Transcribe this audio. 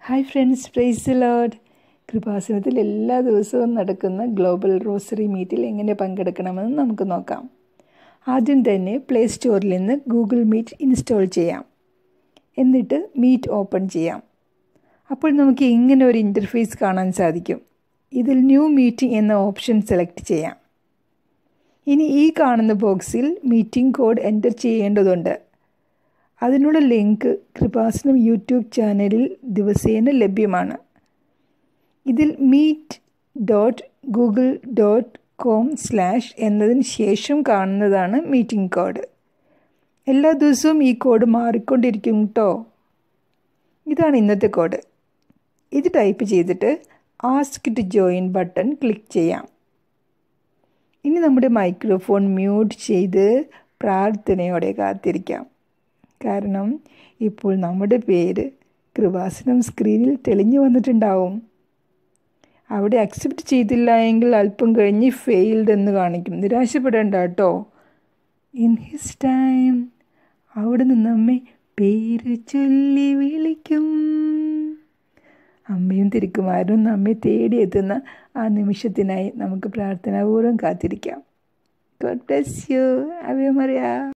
Hi friends, praise the lord. കൃപാസനത്തിൽ എല്ലാ ദിവസവും നടക്കുന്ന ഗ്ലോബൽ റോസറി മീറ്റിൽ എങ്ങനെ പങ്കെടുക്കണമെന്ന് നമുക്ക് നോക്കാം. ആദ്യം തന്നെ പ്ലേ സ്റ്റോറിൽ നിന്ന് ഗൂഗിൾ മീറ്റ് ഇൻസ്റ്റാൾ ചെയ്യാം. എന്നിട്ട് മീറ്റ് ഓപ്പൺ ചെയ്യാം. അപ്പോൾ നമുക്ക് ഇങ്ങനെ ഒരു ഇൻ്റർഫേസ് കാണാൻ സാധിക്കും. ഇതിൽ ന്യൂ മീറ്റിംഗ് എന്ന ഓപ്ഷൻ സെലക്ട് ചെയ്യാം. ഇനി ഈ കാണുന്ന ബോക്സിൽ മീറ്റിംഗ് കോഡ് എൻ്റർ ചെയ്യേണ്ടതുണ്ട്. അതിനുള്ള ലിങ്ക് കൃപാസനം യൂട്യൂബ് ചാനലിൽ ദിവസേന ലഭ്യമാണ്. ഇതിൽ meet.google.com/ എന്നതിന് ശേഷം കാണുന്നതാണ് മീറ്റിംഗ് കോഡ്. എല്ലാ ദിവസവും ഈ കോഡ് മാറിക്കൊണ്ടിരിക്കും കേട്ടോ. ഇതാണ് ഇന്നത്തെ കോഡ്. ഇത് ടൈപ്പ് ചെയ്തിട്ട് ask to join button click ചെയ്യാം. ഇനി നമ്മുടെ മൈക്രോഫോൺ മ്യൂട്ട് ചെയ്ത് പ്രാർത്ഥനയോടെ കാത്തിരിക്കാം. കാരണം ഇപ്പോൾ നമ്മുടെ പേര് കൃപാസനം സ്ക്രീനിൽ തെളിഞ്ഞു വന്നിട്ടുണ്ടാവും. അവിടെ അക്സെപ്റ്റ് ചെയ്തില്ല എങ്കിൽ അല്പം കഴിഞ്ഞ് ഫെയിൽഡ് എന്ന് കാണിക്കും. നിരാശപ്പെടേണ്ട കേട്ടോ. ഇൻ ഹിസ് ടൈം അവിടുന്ന് നമ്മെ പേര് ചൊല്ലി വിളിക്കും. അമ്മയും തിരുക്കുമാരനും നമ്മെ തേടിയെത്തുന്ന ആ നിമിഷത്തിനായി നമുക്ക് പ്രാർത്ഥനാപൂർവ്വം കാത്തിരിക്കാം. God bless you. Ave Mariya.